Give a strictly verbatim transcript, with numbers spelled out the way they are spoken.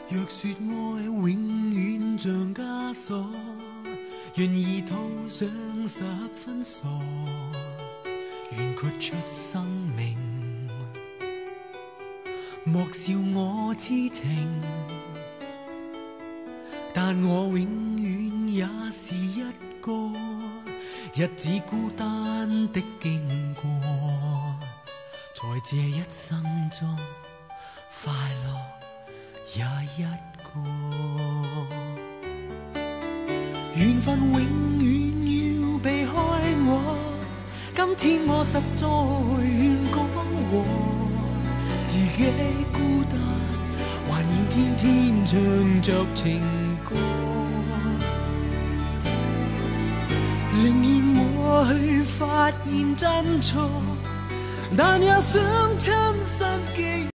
若说愛永遠像枷鎖，願意套上十分傻，願豁出生命，莫笑我痴情，但我永遠也是一個日子孤單的經過，在這一生中快樂也一個，緣分永遠要避開我。今天我實在願講和，自己孤單，還要天天唱着情歌，寧願我去發現真錯，但也想親身經